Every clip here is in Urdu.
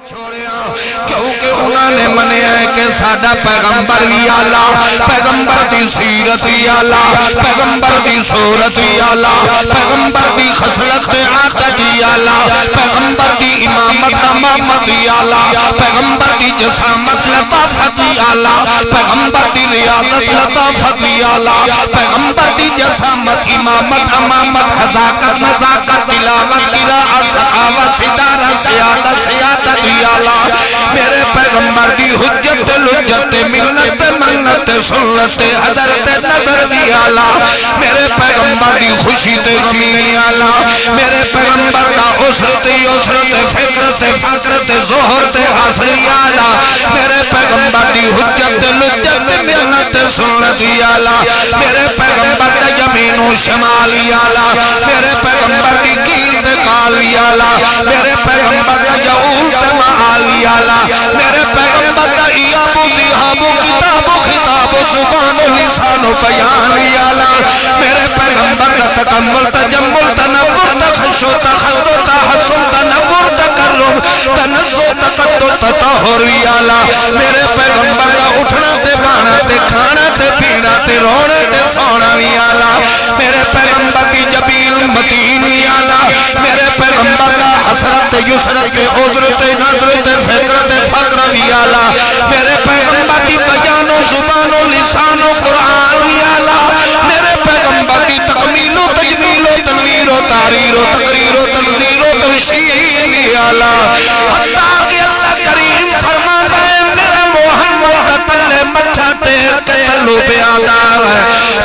چھوڑیا کیونکہ انہوں نے منیا ہے کہ ساڈا پیغمبر بھی آلہ، پیغمبر دی سیرت بھی آلہ، پیغمبر دی صورت بھی آلہ، پیغمبر دی خصلت عادت بھی آلہ، پیغمبر دی امامت امامت بھی آلہ، پیغمبر دی جسامت لطافت بھی آلہ، پیغمبر دی ریاضت لطافت بھی آلہ، پیغمبر دی جسامت امامت امامت حذاقت نزاقت تلاوت قراءت سخاوت صدارت سیادت سیادت بھی آلہ، میرے پیغمبر دی حجت لجت ملت منت سنت حضرت نظر بھی آلہ، میرے پیغمبر دی خوشی تے غمی بھی آلہ، میرے پیغمبر دا عسرت یسرت فکرت فقرت ظہرت حاصلی آلہ، میرے پیغمبر دی حجت لجت ملت سنت بھی آلہ، میرے پیغمبر دا یمین و شمال بھی آلہ، میرے پیغمبر دی کیل تے کال بھی آلہ، میرے پیغمبر دا یعول تے معال بھی آلہ، میرے پیغمبر دا ایاب و ذیحاب و کتاب و خطاب و زبان و لسان و بیان بھی آلہ، میرے پیغمبر دا تکمل تجمل تنور تخشو تخد تحسن تنور تکرم تنزو تقدر تطہر بھی آلہ، میرے پیغمبر دا اٹھنا تے بانا تے کھانا تے پینا تے رونے تے سونا بھی آلہ، میرے پیغمبر کی جبیل متین بھی آلہ، میرے پیغمبر دا حسرت یسرت عذرت نظرت فکرت فقر بھی آلہ، میرے پیغمبر کی بیان و زبان و لسان و قرآن بھی آلہ، میرے پیغمبر کی تکمیل و تجمیل و تنویر و تحریر و تقریر و تنظیر و تبشیر بھی آلہ، حتیٰ کہ اللہ کریم فرماتا ہے میرا محمد تلے مچھا ٹیک کے تلو پہ آتا ہے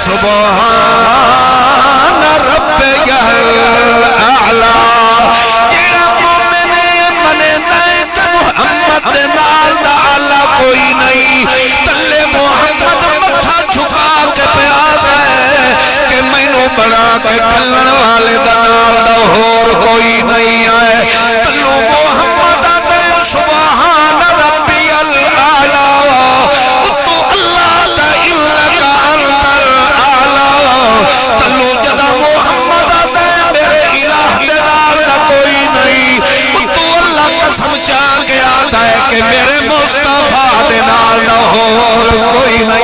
سبحان رب الاعلیٰ، جیڑا مومن منے دائیں کہ محمد نال دا اللہ کوئی نہیں، تلے محمد متھا جھکا کے پہ آتا ہے کہ میں نو بنا کے کھلن والے دا نال دا اور کوئی نہیں آئے، تلو محمد آتا ہے سبحان ربی الاعلیٰ، تو اللہ دا اللہ انت الاعلیٰ، تلو جدا محمد آتا ہے میرے الہ دلال دا کوئی نہیں، تو اللہ قسم چاہ کے آتا ہے کہ میرے مصطفیٰ دلال دا اور کوئی نہیں